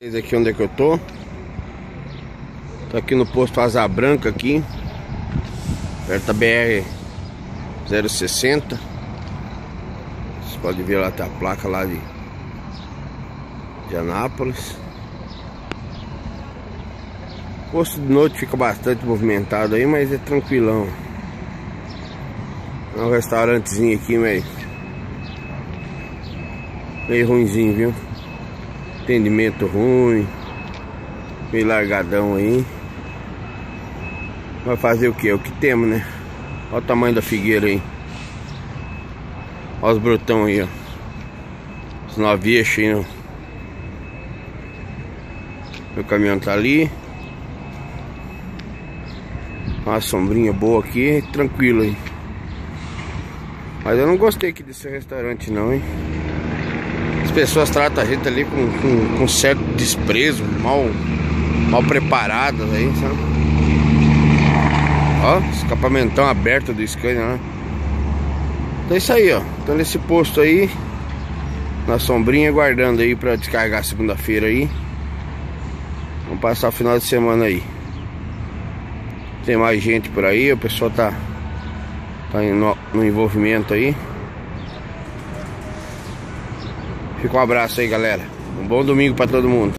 Esse aqui onde é que eu tô. Tô aqui no posto Asa Branca aqui, perto da BR 060. Vocês podem ver lá, tem a placa lá de Anápolis. O posto de noite fica bastante movimentado aí, mas é tranquilão. É um restaurantezinho aqui, meio ruinzinho, viu? Atendimento ruim, meio largadão aí. Vai fazer o que? É o que temos, né? Olha o tamanho da figueira aí. Olha os brotão aí, ó. Os 9 eixos aí, ó. Meu caminhão tá ali. Uma sombrinha boa aqui, tranquilo aí. Mas eu não gostei aqui desse restaurante não, hein? As pessoas tratam a gente ali com certo desprezo, mal preparadas aí, sabe? Ó, escapamentão aberto do Scania, né? Então é isso aí, ó. Então nesse posto aí, na sombrinha, aguardando aí pra descarregar segunda-feira aí. Vamos passar o final de semana aí. Tem mais gente por aí, o pessoal tá no envolvimento aí. Fica um abraço aí, galera. Um bom domingo pra todo mundo.